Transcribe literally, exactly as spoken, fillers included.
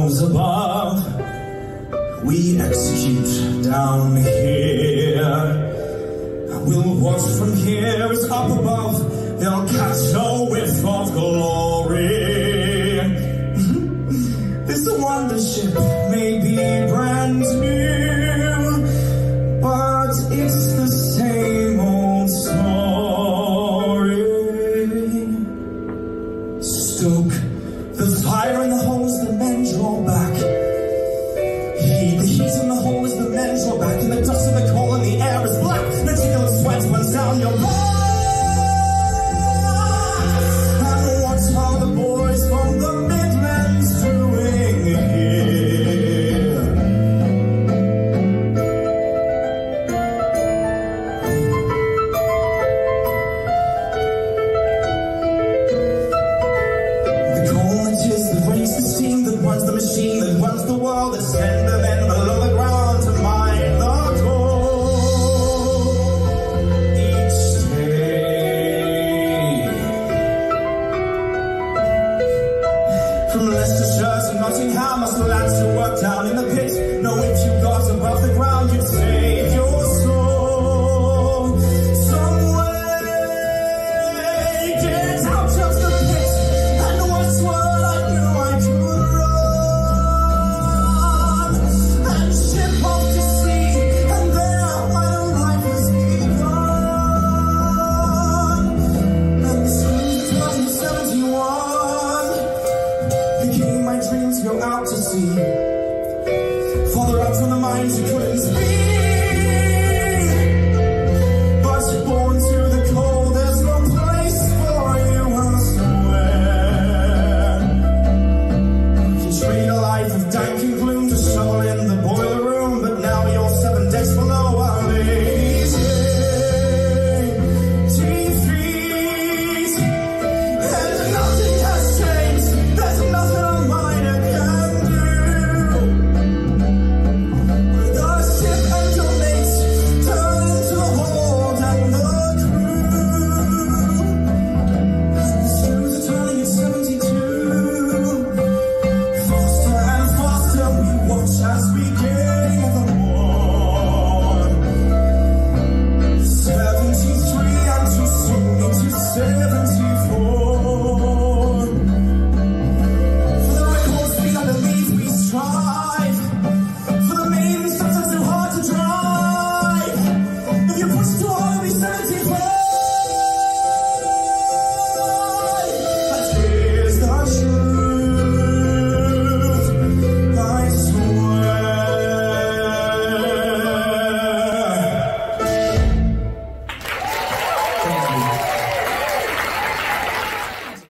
rose above, we execute down here. We'll watch from here as up above, they'll catch a whiff of glory. This wonder ship may be brand new, but it's the same old story. Stoke the fire in the hole as the men draw back. Heat the heat in the hole as the men draw back. And the dust of the coal in the air is black. Meticulous sweat runs down your back. And what are the boys from the Midlands doing here? The coal that is that rains the steam that runs the machine that runs the world that send the men below the ground to mine the coal each day. From Leicestershire to Nottingham, us lads who work down in the pit know if you got above the ground you'd save your soul. Some way, get out of the pit and westward I knew I could run and ship off to sea, and there my own life has begun. And this was nineteen seventy-one, became my dream to go out to sea. Farther out from the mines you couldn't